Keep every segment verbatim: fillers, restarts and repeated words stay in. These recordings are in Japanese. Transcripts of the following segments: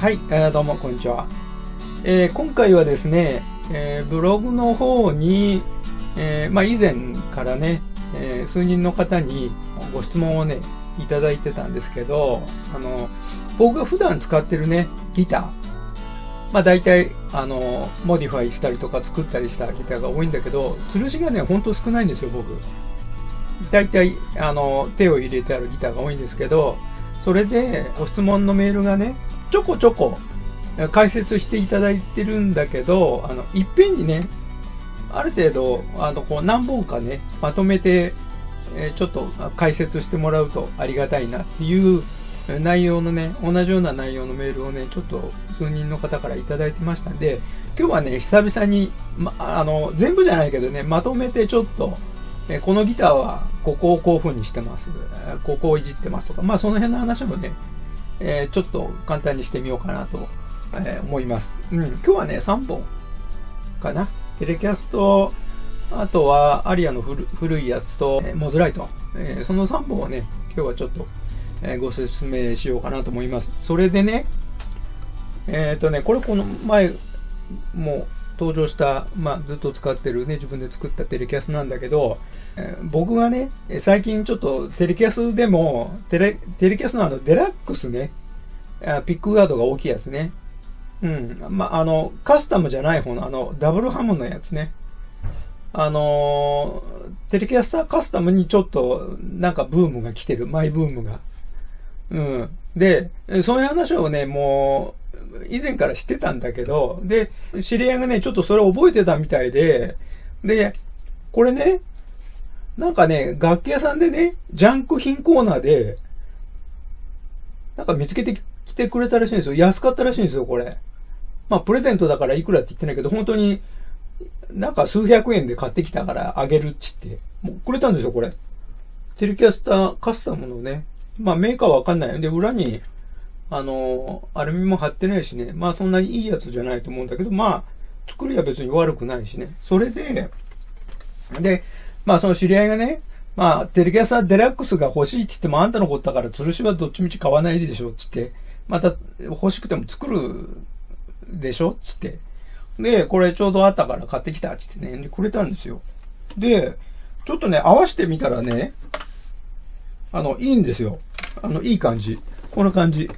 はい、えー、どうもこんにちは。えー、今回はですね、えー、ブログの方に、えー、まあ以前からね、えー、数人の方にご質問をね、いただいてたんですけど、あの、僕が普段使ってるね、ギター、まあ大体、あの、モディファイしたりとか作ったりしたギターが多いんだけど、吊るしがね、ほんと少ないんですよ、僕。大体、あの、手を入れてあるギターが多いんですけど、それで、ご質問のメールがね、ちょこちょこ解説していただいてるんだけど、あの、いっぺんにね、ある程度、あの、こう何本かね、まとめて、えー、ちょっと解説してもらうとありがたいなっていう内容のね、同じような内容のメールをね、ちょっと数人の方からいただいてましたんで、今日はね、久々に、ま、あの、全部じゃないけどね、まとめてちょっと、えー、このギターはここをこういう風にしてます。ここをいじってますとか、まあその辺の話もね、えー、ちょっと簡単にしてみようかなと、えー、思います。うん、今日はね、さんぼんかな。テレキャスと、あとはアリアの古古いやつと、えー、モズライト、えー、そのさんぼんをね、今日はちょっと、えー、ご説明しようかなと思います。それでね、えっとね、これこの前も登場した、まあずっと使ってるね、自分で作ったテレキャスなんだけど、えー、僕がね、最近ちょっとテレキャスでも、テレ、テレキャスのあのデラックスね、ピックガードが大きいやつね。うん。まあ、あの、カスタムじゃない方の、あの、ダブルハムのやつね。あの、テレキャスターカスタムにちょっと、なんかブームが来てる。マイブームが。うん。で、そういう話をね、もう、以前から知ってたんだけど、で、知り合いがね、ちょっとそれを覚えてたみたいで、で、これね、なんかね、楽器屋さんでね、ジャンク品コーナーで、なんか見つけてきてくれたらしいんですよ。安かったらしいんですよ、これ。まあ、プレゼントだからいくらって言ってないけど、本当に、なんか数百円で買ってきたからあげるっちって、もうくれたんですよ、これ。テレキャスターカスタムのね、まあメーカーはわかんない。で、裏に、あの、アルミも貼ってないしね、まあそんなにいいやつじゃないと思うんだけど、まあ、作りは別に悪くないしね。それで、で、まあその知り合いがね、まあ、テレキャスターデラックスが欲しいって言ってもあんたのことだから吊るしはどっちみち買わないでしょっつって、また欲しくても作るでしょっつって。で、これちょうどあったから買ってきたっつってね、でくれたんですよ。で、ちょっとね、合わせてみたらね、あの、いいんですよ。あの、いい感じ。こんな感じ。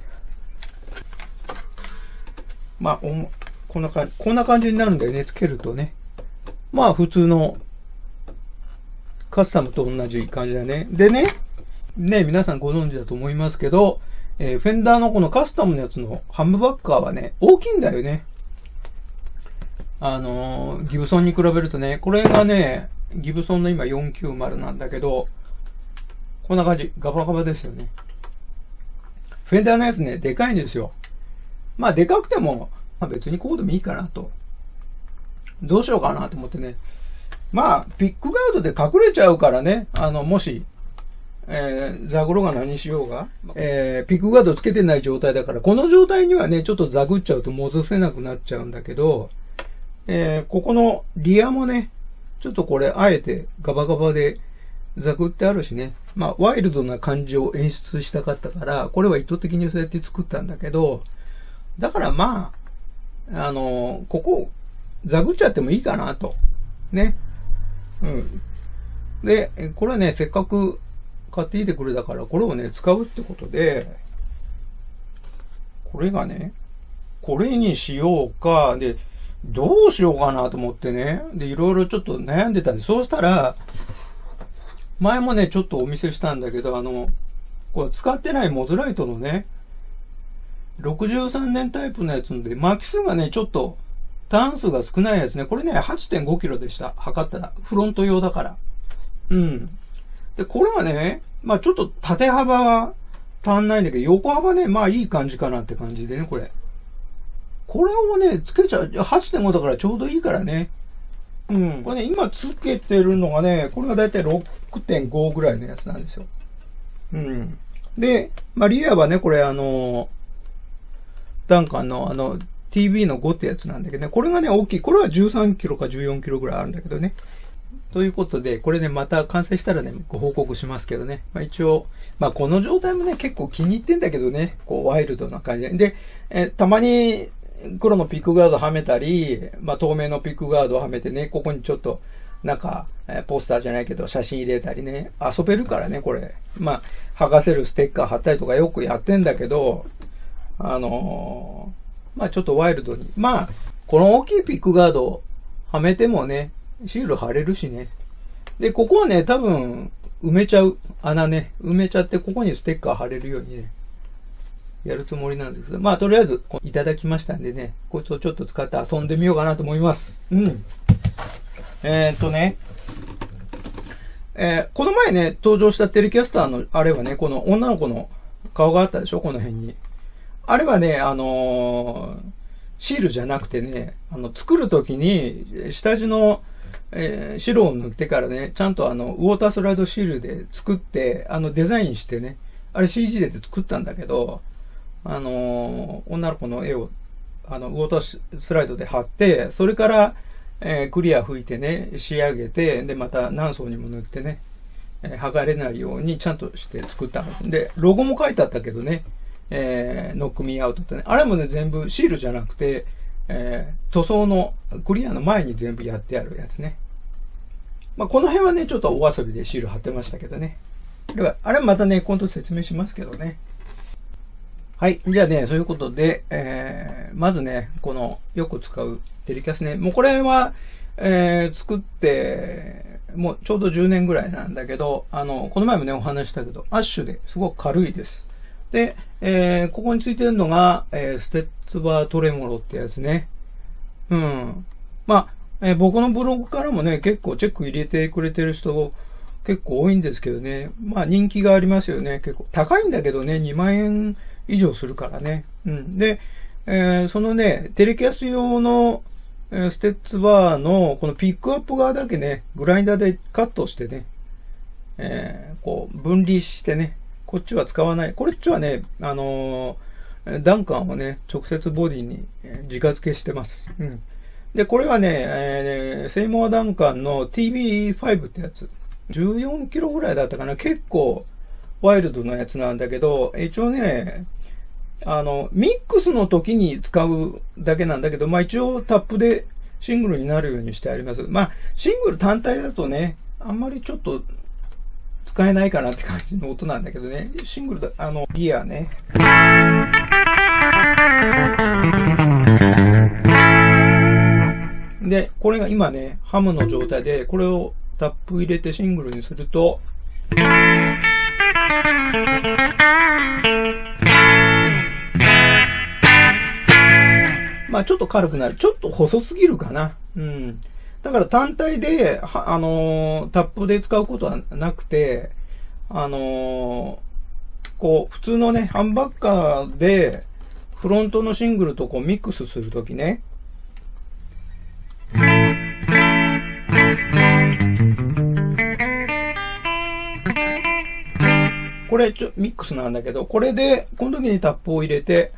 まあ、おこんな感じ、こんな感じになるんだよね、つけるとね。まあ、普通の、カスタムと同じ感じだね。でね、ね、皆さんご存知だと思いますけど、えー、フェンダーのこのカスタムのやつのハムバッカーはね、大きいんだよね。あのー、ギブソンに比べるとね、これがね、ギブソンの今よんきゅうまるなんだけど、こんな感じ、ガバガバですよね。フェンダーのやつね、でかいんですよ。まあ、でかくても、まあ、別にこうでもいいかなと。どうしようかなと思ってね。まあ、ピックガードで隠れちゃうからね、あの、もし、えー、ザグロが何しようが、えー、ピックガードつけてない状態だから、この状態にはね、ちょっとザグっちゃうと戻せなくなっちゃうんだけど、えー、ここのリアもね、ちょっとこれ、あえてガバガバでザグってあるしね、まあ、ワイルドな感じを演出したかったから、これは意図的にそうやって作ったんだけど、だからまあ、あのー、ここ、ザグっちゃってもいいかなと。ね。うん。で、これね、せっかく買ってきてくれたから、これをね、使うってことで、これがね、これにしようか、で、どうしようかなと思ってね、で、いろいろちょっと悩んでたんで、そうしたら、前もね、ちょっとお見せしたんだけど、あの、これ使ってないモズライトのね、ろくじゅうさんねんタイプのやつので、巻き数がね、ちょっと、ターン数が少ないやつね。これね、はちてんごキロでした。測ったら。フロント用だから。うん。で、これはね、まあちょっと縦幅は足んないんだけど、横幅ね、まあいい感じかなって感じでね、これ。これをね、つけちゃう。はちてんごだからちょうどいいからね。うん。これね、今つけてるのがね、これがだいたい ろくてんご ぐらいのやつなんですよ。うん。で、まあリアはね、これあの、ダンカンのあの、ティービー のごってやつなんだけどね。これがね、大きい。これはじゅうさんキロかじゅうよんキロぐらいあるんだけどね。 ということで、これね、また完成したらね、ご報告しますけどね。まあ一応、まあこの状態もね、結構気に入ってんだけどね、こうワイルドな感じで。で、えたまに黒のピックガードはめたり、まあ透明のピックガードをはめてね、ここにちょっと、なんか、えポスターじゃないけど写真入れたりね、遊べるからね、これ。まあ、剥がせるステッカー貼ったりとかよくやってんだけど、あのー、まあちょっとワイルドに。まあ、この大きいピックガードをはめてもね、シール貼れるしね。で、ここはね、多分、埋めちゃう。穴ね。埋めちゃって、ここにステッカー貼れるようにね、やるつもりなんですけど、まあ、とりあえず、いただきましたんでね、こいつをちょっと使って遊んでみようかなと思います。うん。えー、っとね、えー、この前ね、登場したテレキャスターの、あれはね、この女の子の顔があったでしょ、この辺に。あれはね、あのー、シールじゃなくてね、あの、作るときに、下地の、えー、白を塗ってからね、ちゃんとあの、ウォータースライドシールで作って、あの、デザインしてね、あれ シージー で作ったんだけど、あのー、女の子の絵を、あの、ウォータースライドで貼って、それから、えー、クリア拭いてね、仕上げて、で、また何層にも塗ってね、えー、剥がれないようにちゃんとして作ったの。で、ロゴも書いてあったけどね、えー、ノックミーアウトってね、あれもね、全部シールじゃなくて、えー、塗装のクリアの前に全部やってあるやつね。まあ、この辺はね、ちょっとお遊びでシール貼ってましたけどね。では、あれまたね、今度説明しますけどね。はい。じゃあね、そういうことで、えー、まずね、この、よく使うテレキャスね。もうこれは、えー、作って、もうちょうどじゅうねんぐらいなんだけど、あの、この前もね、お話したけど、アッシュですごく軽いです。で、えー、ここについてるのが、えー、ステッツバートレモロってやつね。うん。まあ、えー、僕のブログからもね、結構チェック入れてくれてる人結構多いんですけどね。まあ人気がありますよね。結構高いんだけどね、にまんえん以上するからね。うん。で、えー、そのね、テレキャス用の、えー、ステッツバーのこのピックアップ側だけね、グラインダーでカットしてね、えー、こう分離してね、こっちは使わない。こっちはね、あのー、ダンカンをね、直接ボディに直付けしてます。うん。で、これはね、えー、セイモアダンカンの ティービーファイブ ってやつ。じゅうよんキロぐらいだったかな。結構、ワイルドなやつなんだけど、一応ね、あの、ミックスの時に使うだけなんだけど、まあ一応タップでシングルになるようにしてあります。まあ、シングル単体だとね、あんまりちょっと使えないかなって感じの音なんだけどね。シングルだ、あの、リアね。で、これが今ね、ハムの状態で、これをタップ入れてシングルにすると、まあちょっと軽くなる。ちょっと細すぎるかな。うん。だから単体で、あのー、タップで使うことはなくて、あのー、こう、普通のね、ハンバッカーで、フロントのシングルとこうミックスするときね、これちょミックスなんだけど、これで、この時にタップを入れて、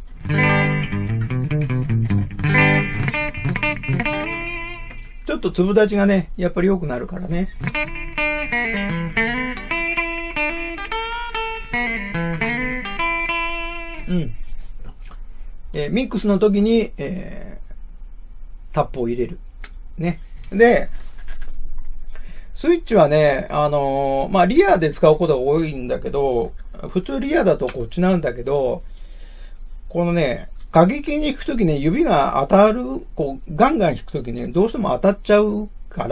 ちょっと粒立ちがね、やっぱり良くなるからね。うん。えー、ミックスの時に、えー、タップを入れる。ね。で、スイッチはね、あのー、まあ、リアで使うことが多いんだけど、普通リアだとこっちなんだけど、このね、過激に弾くときね、指が当たる、こう、ガンガン弾くときね、どうしても当たっちゃうから、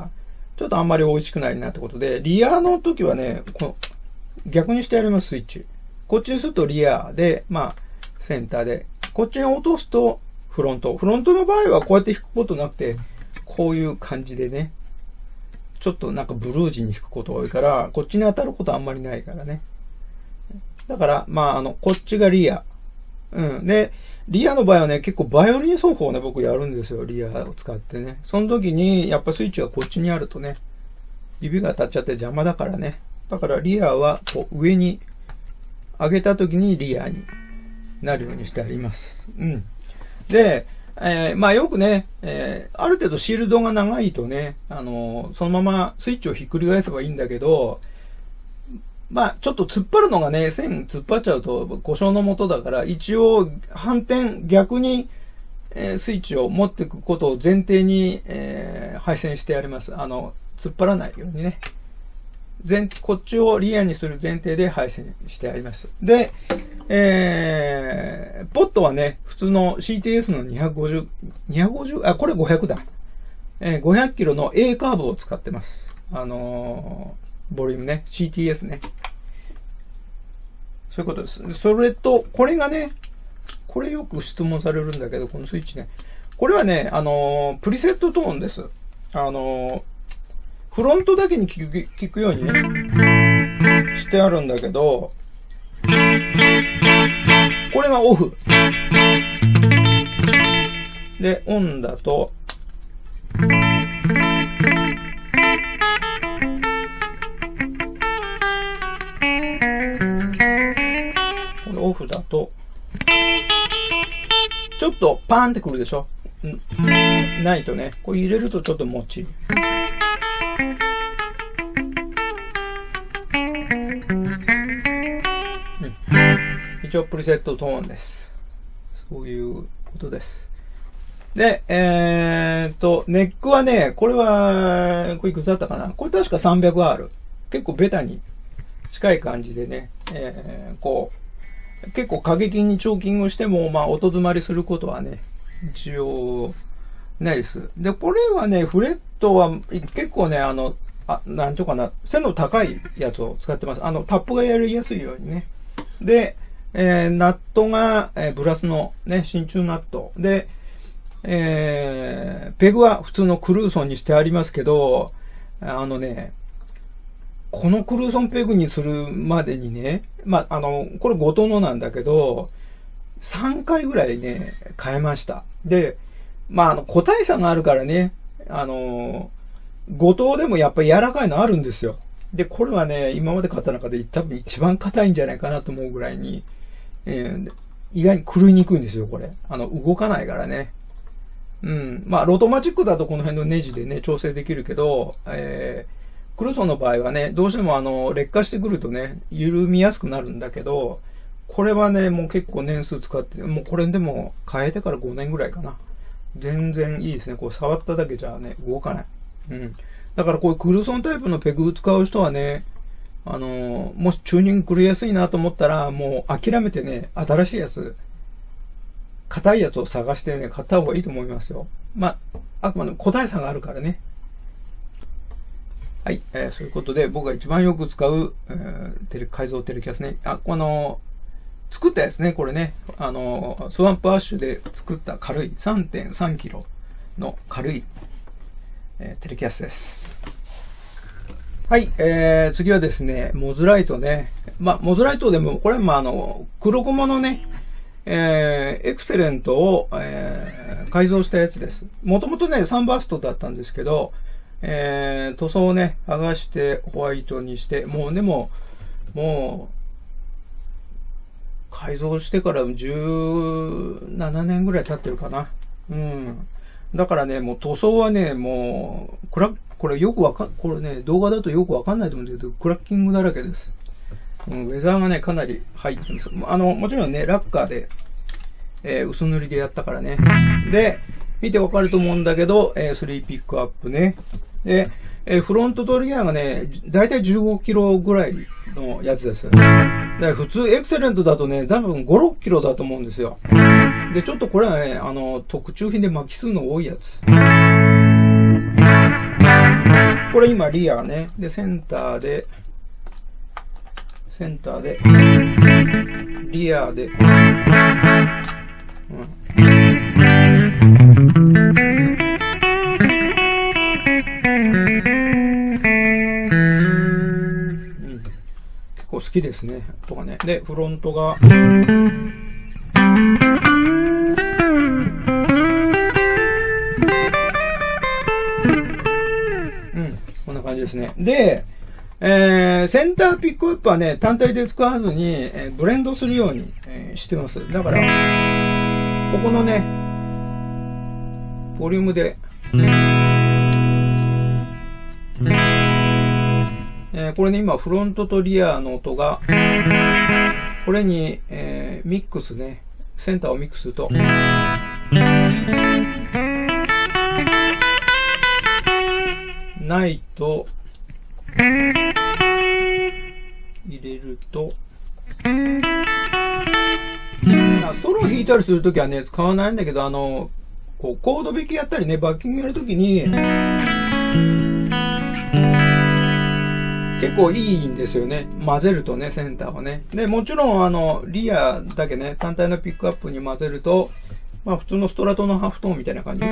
ちょっとあんまり美味しくないなってことで、リアの時はね、この逆にしてやります、スイッチ。こっちにするとリアで、まあ、センターで。こっちに落とすとフロント。フロントの場合はこうやって弾くことなくて、こういう感じでね、ちょっとなんかブルージーに弾くことが多いから、こっちに当たることあんまりないからね。だから、まあ、あの、こっちがリア。うん。で、リアの場合はね、結構バイオリン奏法をね、僕やるんですよ。リアを使ってね。その時に、やっぱスイッチがこっちにあるとね、指が当たっちゃって邪魔だからね。だからリアは、こう、上に上げた時にリアになるようにしてあります。うん。で、 えー、まあよくね、えー、ある程度シールドが長いとね、あのー、そのままスイッチをひっくり返せばいいんだけど、まあちょっと突っ張るのがね、線突っ張っちゃうと故障のもとだから、一応反転逆に、えー、スイッチを持っていくことを前提に、えー、配線してあります。あの、突っ張らないようにね。前、こっちをリアにする前提で配線してあります。で、えー、ポットはね、普通の シーティーエス のにひゃくごじゅう、にひゃくごじゅう、あ、これごひゃくだ。えー、ごひゃくキロの A カーブを使ってます。あのー、ボリュームね、シーティーエス ね。そういうことです。それと、これがね、これよく質問されるんだけど、このスイッチね。これはね、あのー、プリセットトーンです。あのー、フロントだけに聞く、聞くようにね、してあるんだけど、これがオフ。で、オンだと、これオフだと、ちょっとパーンってくるでしょ。んないとね、これ入れるとちょっともっちり。一応プリセットトーンです。そういうことです。で、えー、っと、ネックはね、これは、これいくつだったかな？これ確か さんびゃくアール。結構ベタに近い感じでね、えー、こう、結構過激にチョーキングしても、まあ、音詰まりすることはね、一応、ないです。で、これはね、フレットは結構ね、あの、あ、なんとかな、背の高いやつを使ってます。あの、タップがやりやすいようにね。で、えー、ナットが、えー、ブラスのね、真鍮ナット。で、えー、ペグは普通のクルーソンにしてありますけど、あのね、このクルーソンペグにするまでにね、まあ、あの、これごとのなんだけど、さんかいぐらいね、変えました。で、まあ、あの、個体差があるからね、あの、ごとでもやっぱり柔らかいのあるんですよ。で、これはね、今まで買った中で多分一番硬いんじゃないかなと思うぐらいに、えー、意外に狂いにくいんですよ、これ。あの、動かないからね。うん。まあ、ロトマチックだとこの辺のネジでね、調整できるけど、えー、クルーソンの場合はね、どうしてもあの、劣化してくるとね、緩みやすくなるんだけど、これはね、もう結構年数使って、もうこれでも変えてからごねんぐらいかな。全然いいですね。こう触っただけじゃね、動かない。うん。だからこういうクルーソンタイプのペグ使う人はね、あのー、もしチューニング狂いやすいなと思ったら、もう諦めてね、新しいやつ、硬いやつを探してね、買った方がいいと思いますよ。まあ、あくまでも個体差があるからね。はい、えー、そういうことで、僕が一番よく使う、えー、テレ改造テレキャスね。あ、この、作ったやつね、これね。あの、スワンプアッシュで作った軽い さんてんさんキロの軽い、えー、テレキャスです。はい、えー、次はですね、モズライトね。まあ、モズライトでも、これはまあ、あの、黒ゴマのね、えー、エクセレントを、えー、改造したやつです。もともとね、サンバーストだったんですけど、えー、塗装をね、剥がしてホワイトにして、もうでも、もう、改造してからじゅうななねんぐらい経ってるかな。うん。だからね、もう塗装はね、もう、これ、これよくわかん、これね、動画だとよくわかんないと思うんだけど、クラッキングだらけです。うん、ウェザーがね、かなり入ってます。あの、もちろんね、ラッカーで、えー、薄塗りでやったからね。で、見てわかると思うんだけど、えー、スリーピックアップね。で、えー、フロントトリガーがね、だいたいじゅうごキロぐらいのやつです。で、普通エクセレントだとね、多分ご、ろっキロだと思うんですよ。で、ちょっとこれはね、あの、特注品で巻き数の多いやつ。これ今リアね。で、センターで、センターで、リアで、うん。結構好きですね。とかね。で、フロントが、うん、こんな感じですね。で、えー、センターピックアップはね、単体で使わずに、えー、ブレンドするように、えー、してます。だから、ここのね、 ボリュームで、えー、これね、今、フロントとリアの音が、これに、えー、ミックスね、センターをミックスすると、ないと、入れると、ソロ弾いたりするときはね、使わないんだけど、あの、こう、コード弾きやったりね、バッキングやるときに、結構いいんですよね。混ぜるとね、センターをね。で、もちろん、あの、リアだけね、単体のピックアップに混ぜると、まあ、普通のストラトのハーフトーンみたいな感じ。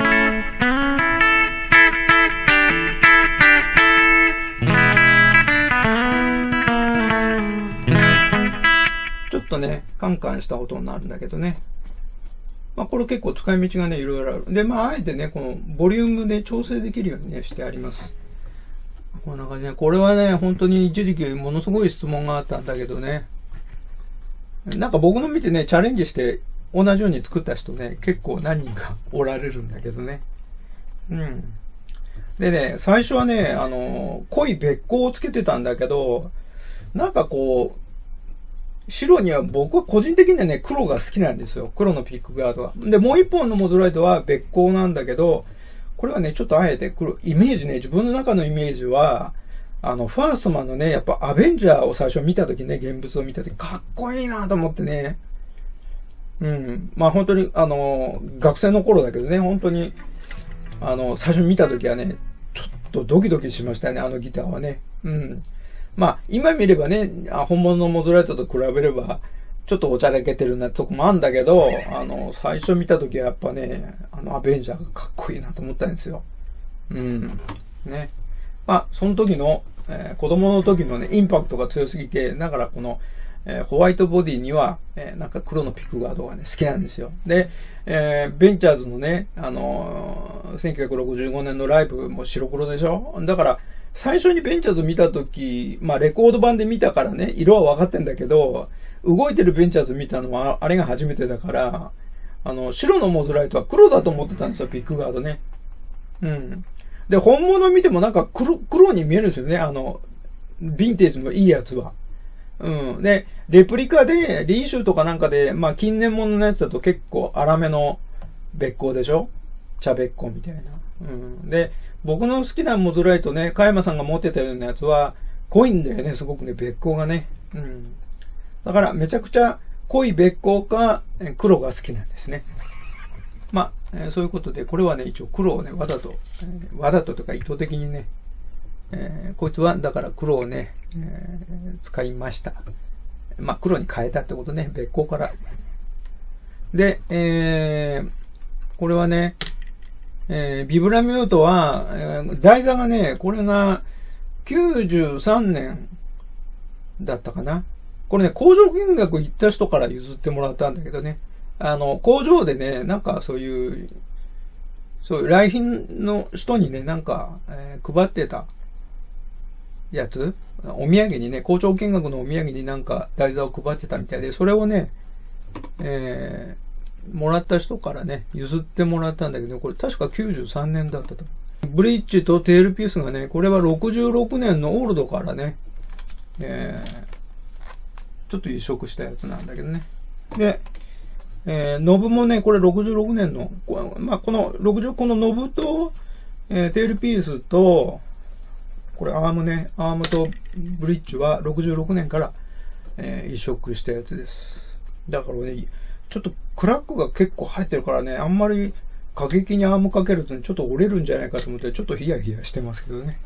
ちょっとね、カンカンした音になるんだけどね。まあ、これ結構使い道がね、いろいろある。で、まあ、あえてね、このボリュームで調整できるようにね、してあります。こんな感じで、これはね、本当に一時期ものすごい質問があったんだけどね。なんか僕の見てね、チャレンジして同じように作った人ね、結構何人かおられるんだけどね。うん。でね、最初はね、あの、濃いべっ甲をつけてたんだけど、なんかこう、白には僕は個人的にはね、黒が好きなんですよ。黒のピックガードは。で、もう一本のモズライトはべっ甲なんだけど、これはね、ちょっとあえて黒、イメージね、自分の中のイメージは、あの、ファーストマンのね、やっぱアベンジャーを最初見たときね、現物を見たとき、かっこいいなと思ってね。うん。まあ本当に、あの、学生の頃だけどね、本当に、あの、最初見たときはね、ちょっとドキドキしましたね、あのギターはね。うん。まあ、今見ればね、本物のモズライトと比べれば、ちょっとおちゃらけてるなとこもあるんだけど、あの、最初見たときはやっぱね、あの、アベンジャーがかっこいいなと思ったんですよ。うん。ね。まあ、その時の、えー、子供の時のね、インパクトが強すぎて、だからこの、えー、ホワイトボディには、えー、なんか黒のピックガードがね、好きなんですよ。で、えー、ベンチャーズのね、あのー、せんきゅうひゃくろくじゅうごねんのライブも白黒でしょ？だから、最初にベンチャーズ見たとき、まあレコード版で見たからね、色は分かってんだけど、動いてるベンチャーズ見たのはあれが初めてだから、あの、白のモズライトは黒だと思ってたんですよ、ピックガードね。うん。で、本物見てもなんか黒、黒に見えるんですよね、あの、ヴィンテージのいいやつは。うん。で、レプリカで、リーシューとかなんかで、まあ近年物のやつだと結構粗めのべっ甲でしょ？茶べっ甲みたいな。うん。で、僕の好きなモズライトね、加山さんが持ってたようなやつは、濃いんだよね、すごくね、べっ甲がね。うん。だから、めちゃくちゃ濃いべっ甲か、黒が好きなんですね。まあ、えー、そういうことで、これはね、一応黒をね、わざと、えー、わざととか意図的にね、えー、こいつは、だから黒をね、えー、使いました。まあ、黒に変えたってことね、べっ甲から。で、えー、これはね、えー、ビブラミュートは、えー、台座がね、これがきゅうじゅうさんねんだったかな。これね、工場見学行った人から譲ってもらったんだけどね。あの、工場でね、なんかそういう、そういう来賓の人にね、なんか、えー、配ってたやつ、お土産にね、工場見学のお土産になんか台座を配ってたみたいで、それをね、えー、もらった人からね、譲ってもらったんだけど、これ確かきゅうじゅうさんねんだったと。ブリッジとテールピースがね、これはろくじゅうろくねんのオールドからね、えー、ちょっと移植したやつなんだけどね。で、えー、ノブもね、これろくじゅうろくねんの、まあ、このろくじゅう、このノブと、えー、テールピースと、これアームね、アームとブリッジはろくじゅうろくねんから、えー、移植したやつです。だからね、ちょっとクラックが結構入ってるからね、あんまり過激にアームかけるとちょっと折れるんじゃないかと思って、ちょっとヒヤヒヤしてますけどね。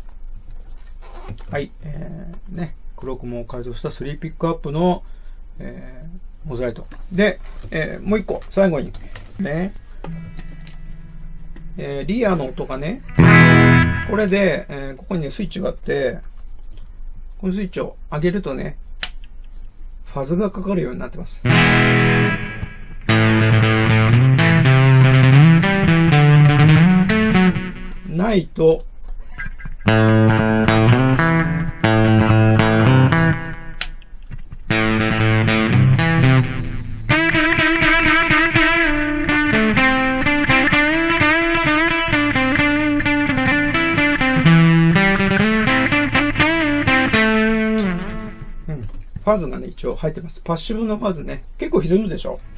はい、えー、ね、クロックも改造したスリーピックアップの、えー、モズライト。で、えー、もう一個、最後に、ね、えー、リアの音がね、これで、えー、ここにね、スイッチがあって、このスイッチを上げるとね、ファズがかかるようになってます。ないと、 ファズがね、一応入ってます。パッシブのファズね。結構歪むでしょ？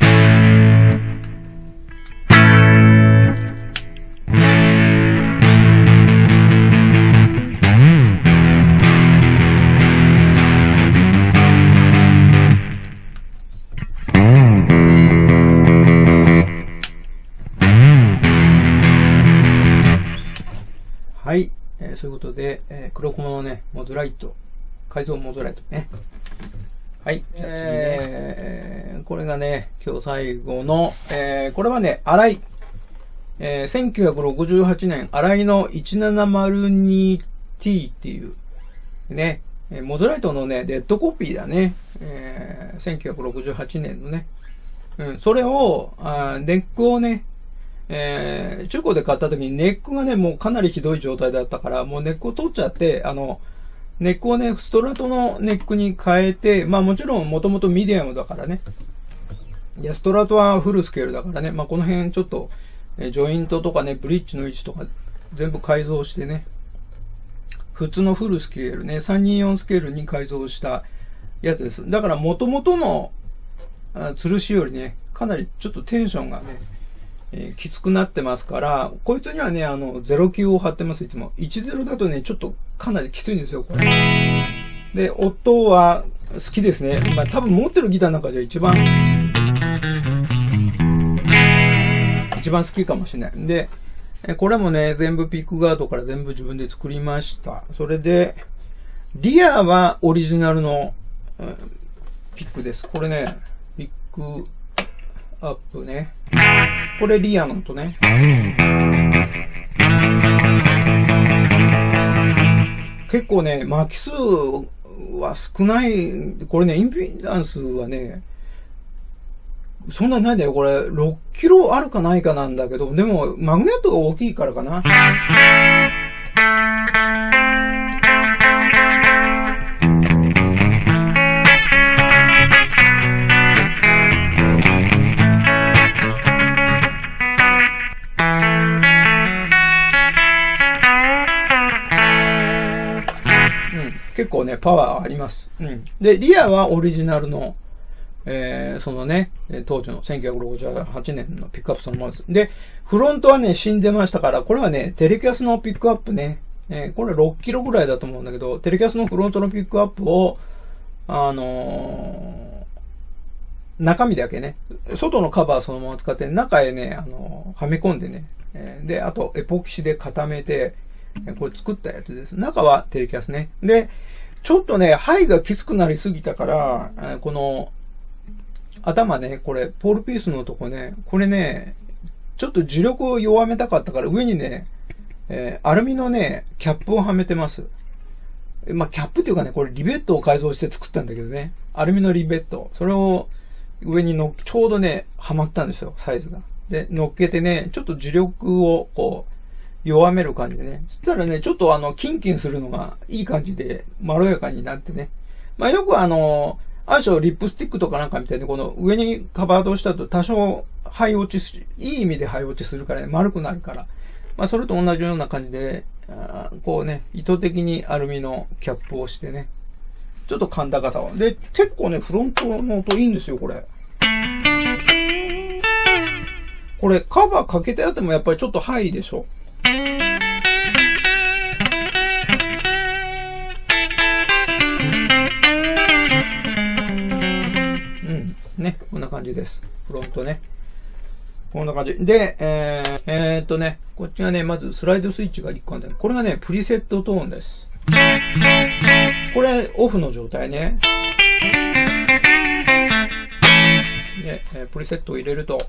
はい。えー、そういうことで、えー、黒コモのね、モズライト、改造モズライトね。はい。じゃあ次ね。えー、これがね、今日最後の、えー、これはね、荒井。えー、せんきゅうひゃくろくじゅうはちねん、荒井の いちななまるにティー っていう、ね、モズライトのね、デッドコピーだね。えー、せんきゅうひゃくろくじゅうはちねんのね。うん、それを、あネックをね、えー、中古で買った時にネックがね、もうかなりひどい状態だったから、もうネックを取っちゃって、あの、ネックをね、ストラトのネックに変えて、まあもちろんもともとミディアムだからね。いや、ストラトはフルスケールだからね。まあこの辺ちょっと、えジョイントとかね、ブリッジの位置とか全部改造してね。普通のフルスケールね、さんにーよんスケールに改造したやつです。だから元々の吊るしよりね、かなりちょっとテンションがね、えー、きつくなってますから、こいつにはね、あの、ゼロきゅうを貼ってます、いつも。いちゼロだとね、ちょっとかなりきついんですよ、これ。で、音は好きですね。まあ、多分持ってるギターの中じゃ一番、一番好きかもしれない。で、これもね、全部ピックガードから全部自分で作りました。それで、リアはオリジナルの、うん、ピックです。これね、ピックアップね。これリアの音ね。結構ね、巻き数は少ない。これね、インピダンスはね、そんなにないんだよ。これ、ろっキロあるかないかなんだけど、でも、マグネットが大きいからかな。結構ね、パワーあります。うん。で、リアはオリジナルの、えー、そのね、当時のせんきゅうひゃくろくじゅうはちねんのピックアップそのままです。で、フロントはね、死んでましたから、これはね、テレキャスのピックアップね、えー、これろっキロぐらいだと思うんだけど、テレキャスのフロントのピックアップを、あのー、中身だけね、外のカバーそのまま使って、中へね、あのー、はめ込んでね、えー、で、あと、エポキシで固めて、これ作ったやつです。中はテレキャスね。で、ちょっとね、肺がきつくなりすぎたから、この、頭ね、これ、ポールピースのとこね、これね、ちょっと磁力を弱めたかったから、上にね、えー、アルミのね、キャップをはめてます。まあ、キャップっていうかね、これリベットを改造して作ったんだけどね、アルミのリベット。それを上にの、ちょうどね、はまったんですよ、サイズが。で、乗っけてね、ちょっと磁力をこう、弱める感じでね。そしたらね、ちょっとあの、キンキンするのがいい感じで、まろやかになってね。まあよくあの、ある種リップスティックとかなんかみたいに、この上にカバードしたと多少灰落ちし、いい意味で灰落ちするからね、丸くなるから。まあそれと同じような感じで、あこうね、意図的にアルミのキャップをしてね。ちょっと甲高さを。で、結構ね、フロントの音いいんですよ、これ。これ、カバーかけてあってもやっぱりちょっとハイでしょ。ね、こんな感じです。フロントね。こんな感じ。で、えー、えー、っとね、こっちがね、まずスライドスイッチがいっこあるんだ。これがね、プリセットトーンです。これ、オフの状態ね。で、えー、プリセットを入れると、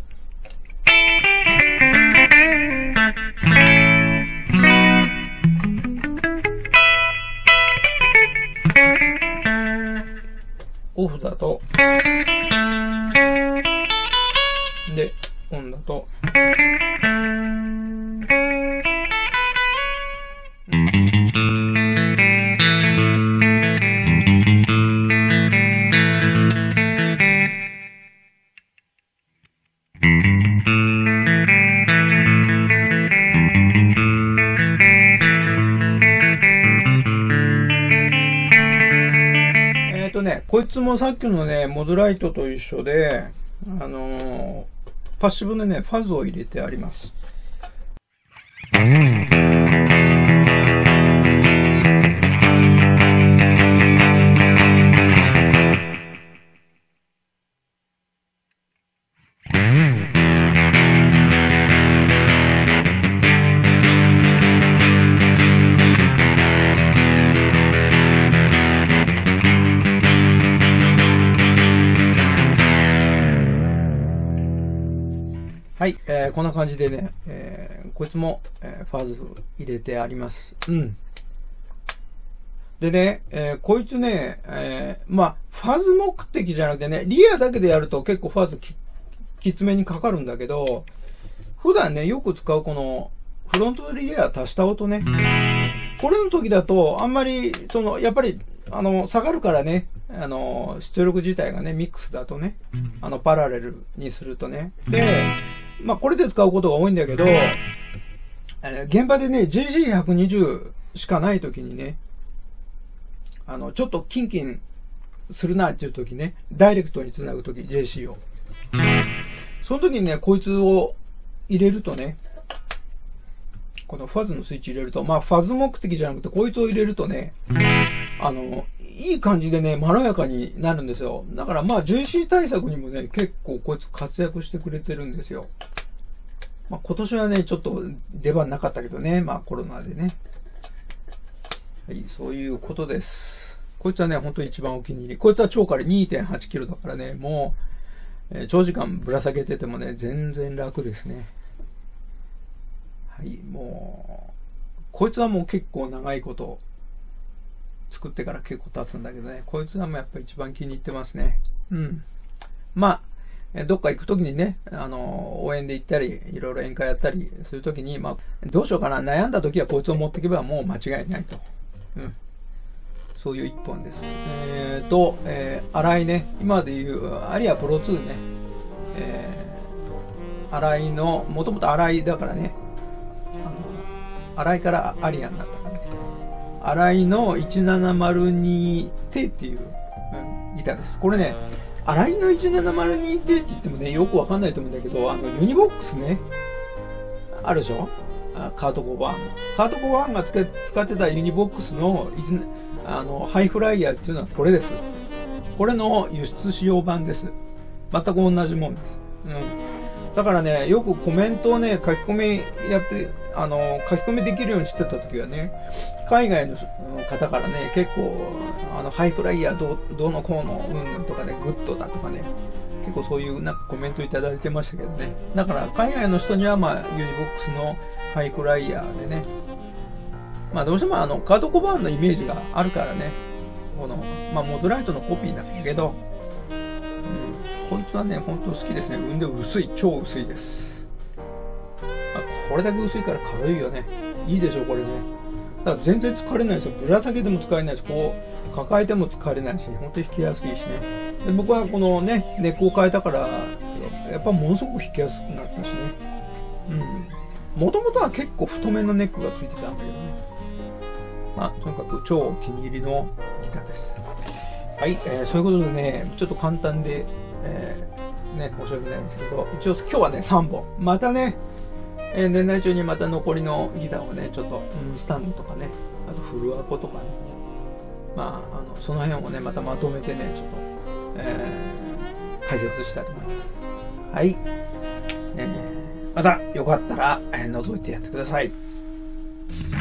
オフだと、で、オンだと、 とね、こいつもさっきのね、モズライトと一緒で、あのー、パッシブのね、ファズを入れてあります。はい、えー、こんな感じでね、えー、こいつも、えー、ファズ入れてあります。うん。でね、えー、こいつね、えー、まあ、ファズ目的じゃなくてね、リアだけでやると結構ファズき、きつめにかかるんだけど、普段ね、よく使うこの、フロントリレア足した音ね。これの時だと、あんまり、その、やっぱり、あの、下がるからね、あの、出力自体がね、ミックスだとね、あの、パラレルにするとね。で、まあ、これで使うことが多いんだけど、現場でね、ジェイシーひゃくにじゅう しかない時にね、あの、ちょっとキンキンするなっていう時ね、ダイレクトにつなぐ時、ジェイシー を。その時にね、こいつを入れるとね、このファズのスイッチ入れると、まあ、ファズ目的じゃなくて、こいつを入れるとね、あの、いい感じでね、まろやかになるんですよ。だからまあ、ジェイシー 対策にもね、結構こいつ活躍してくれてるんですよ。まあ、今年はね、ちょっと出番なかったけどね、まあコロナでね。はい、そういうことです。こいつはね、本当に一番お気に入り。こいつは超軽い にてんはちキロだからね、もう、えー、長時間ぶら下げててもね、全然楽ですね。はい、もう、こいつはもう結構長いこと、作ってから結構経つんだけどね、こいつはもうやっぱり一番気に入ってますね。うん。まあ、どっか行くときにね、あの、応援で行ったり、いろいろ宴会やったりするときに、まあ、どうしようかな、悩んだときはこいつを持っていけばもう間違いないと。うん。そういう一本です。えーと、えー、荒井ね、今で言う、アリアプロツーね、えー、荒井の、もともと荒井だからね、あの、荒井からアリアになったからね。荒井のいちななまるにテっていう、うん、ギターです。これね、荒井のいちななまるにテって言ってもね、よくわかんないと思うんだけど、あの、ユニボックスね、あるでしょ？カート・コバーンの。カート・コバーンがつけ使ってたユニボックスの、あの、ハイフライヤーっていうのはこれです。これの輸出使用版です。全く同じもんです。うん。だからね、よくコメントをね、書き込みやって、あの、書き込みできるようにしてた時はね、海外の方からね、結構、あの、ハイフライヤーどう、どうのこうの、うん、とかね、グッドだとかね、結構そういうなんかコメントいただいてましたけどね。だから、海外の人には、まあ、ユニボックスのハイフライヤーでね、まあ、どうしてもあの、カート・コバーンのイメージがあるからね、この、まあ、モズライトのコピーなんだけど、こいつはね、ほんと好きですね。うんで薄い、超薄いです。まあ、これだけ薄いから軽いよね。いいでしょ、これね。だから全然疲れないですよ。ぶら下げても使えないし、こう、抱えても疲れないし、ほんと弾きやすいしね。で僕はこのね、ネックを変えたから、やっぱものすごく弾きやすくなったしね。うん。もともとは結構太めのネックがついてたんだけどね。まあ、とにかく超お気に入りのギターです。はい、えー、そういうことでね、ちょっと簡単で、えー、ね、申し訳ないんですけど、一応今日はね、さんぼん。またね、えー、年内中にまた残りのギターをね、ちょっと、うん、スタンドとかね、あとフルアコとかね、まあ、あの、その辺をね、またまとめてね、ちょっと、えー、解説したいと思います。はい。えー、またよかったら、えー、覗いてやってください。